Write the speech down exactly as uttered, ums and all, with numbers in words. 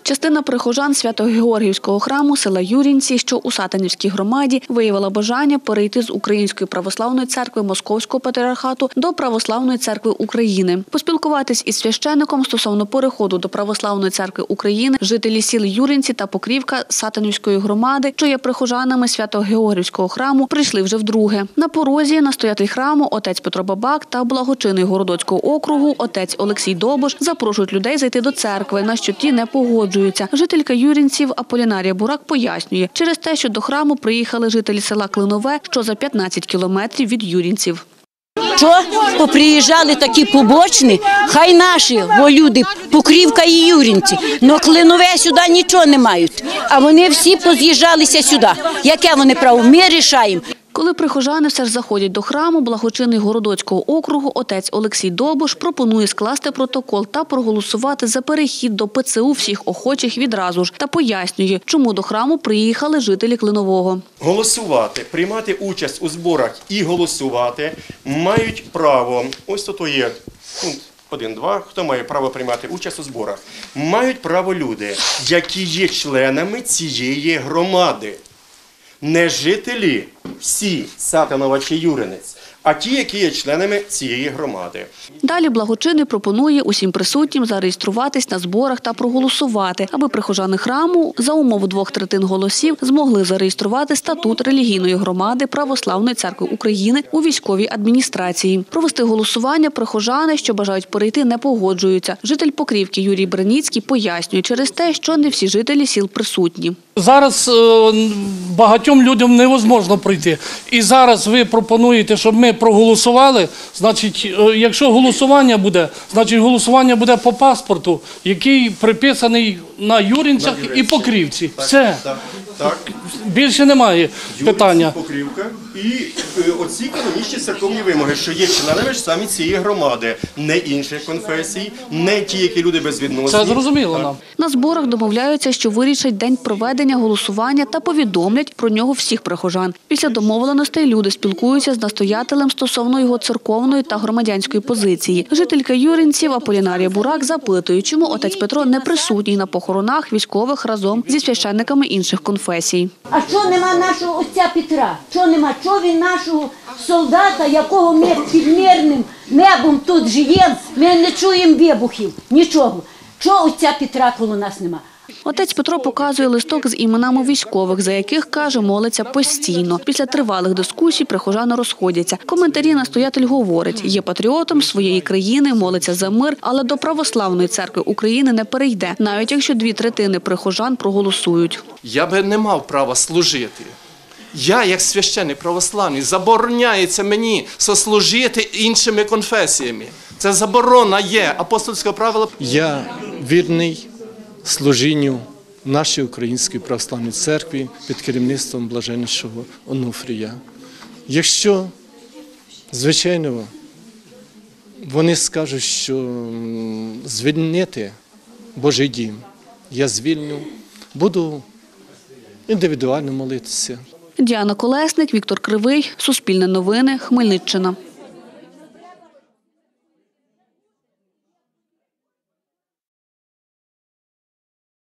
Частина прихожан Свято-Георгіївського храму села Юрінці, що у Сатанівській громаді, виявила бажання перейти з Української православної церкви Московського патріархату до Православної церкви України. Поспілкуватись із священником стосовно переходу до Православної церкви України жителі сіл Юрінці та Покрівка Сатанівської громади, що є прихожанами Свято-Георгіївського храму, прийшли вже вдруге. На порозі настоятель храму отець Петро Бабак та благочинний Городоцького округу отець Олексій Добуш запрошують людей зайти до церкви, на що ті не погоджуються. Жителька Юрінців Аполінарія Бурак пояснює, через те, що до храму приїхали жителі села Клинове, що за п'ятнадцять кілометрів від Юрінців. Що поприїжджали такі побочні, хай наші бо люди, Покрівка і Юрінці, но Клинове сюди нічого не мають, а вони всі поз'їжджалися сюди. Яке вони право? Ми рішаємо. Коли прихожани все ж заходять до храму, благочинний Городоцького округу отець Олексій Добуш пропонує скласти протокол та проголосувати за перехід до ПЦУ всіх охочих відразу ж та пояснює, чому до храму приїхали жителі Клинового. Голосувати, приймати участь у зборах і голосувати мають право, ось тут є пункт один-два, хто має право приймати участь у зборах, мають право люди, які є членами цієї громади. Не жителі всі Сатанова чи Юринець, а ті, які є членами цієї громади. Далі благочинний пропонує усім присутнім зареєструватись на зборах та проголосувати, аби прихожани храму за умови двох третин голосів змогли зареєструвати статут релігійної громади Православної церкви України у військовій адміністрації. Провести голосування прихожани, що бажають перейти, не погоджуються. Житель Покрівки Юрій Бреніцький пояснює через те, що не всі жителі сіл присутні. Зараз багатьом людям невозможно прийти. І зараз ви пропонуєте, щоб ми проголосували. Значить, якщо голосування буде, значить голосування буде по паспорту, який приписаний на Юрінцях і Покрівці. Все. Так, так. Більше немає питання. Юрінці, Покрівка і оці канонічні церковні вимоги, що є членами ж самі цієї громади, не інших конфесій, не ті, які люди безвідносні. Це зрозуміло нам. На зборах домовляються, що вирішать день проведення голосування та повідомлять про нього всіх прихожан. Після домовленостей люди спілкуються з настоятелем стосовно його церковної та громадянської позиції. Жителька Юрінців Аполінарія Бурак запитує, чому отець Петро не присутній на похоронах військових разом зі священниками інших конфесій. А що нема нашого отця Петра? Що нема? Що він нашого солдата, якого ми під мирним небом тут живемо, ми не чуємо вибухів, нічого. Що отця Петра коло нас нема? Отець Петро показує листок з іменами військових, за яких, каже, молиться постійно. Після тривалих дискусій прихожани розходяться. Коментарі настоятель говорить, є патріотом своєї країни, молиться за мир, але до Православної церкви України не перейде, навіть якщо дві третини прихожан проголосують. Я би не мав права служити. Я, як священник православний, забороняється мені сослужити іншими конфесіями. Це заборона є, апостольське правило. Я вірний служінню нашій Українській православній церкві під керівництвом блаженнішого Онуфрія. Якщо, звичайно, вони скажуть, що звільнити Божий дім, я звільню, буду індивідуально молитися. Діана Колесник, Віктор Кривий, Суспільне новини, Хмельниччина.